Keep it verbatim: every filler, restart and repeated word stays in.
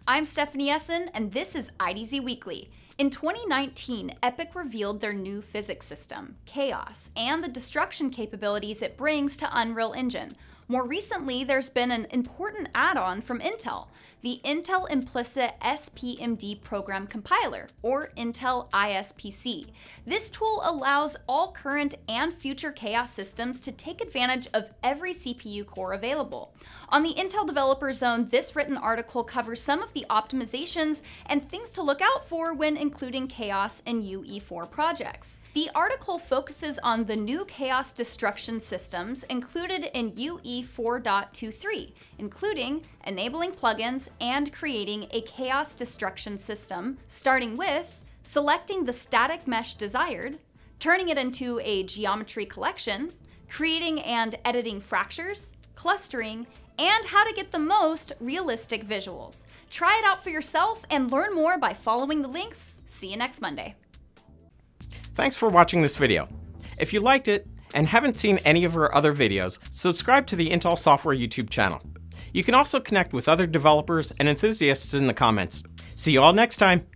I'm Stephanie Essen, and this is I D Z Weekly. In twenty nineteen, Epic revealed their new physics system, Chaos, and the destruction capabilities it brings to Unreal Engine. More recently, there's been an important add-on from Intel, the Intel Implicit S P M D Program Compiler, or Intel I S P C. This tool allows all current and future Chaos systems to take advantage of every C P U core available. On the Intel Developer Zone, this written article covers some of the optimizations and things to look out for when including Chaos in U E four projects. The article focuses on the new Chaos destruction systems included in U E four point twenty-three, including enabling plugins and creating a Chaos destruction system, starting with selecting the static mesh desired, turning it into a geometry collection, creating and editing fractures, clustering, and how to get the most realistic visuals. Try it out for yourself and learn more by following the links. See you next Monday. Thanks for watching this video. If you liked it and haven't seen any of our other videos, subscribe to the Intel Software YouTube channel. You can also connect with other developers and enthusiasts in the comments. See you all next time.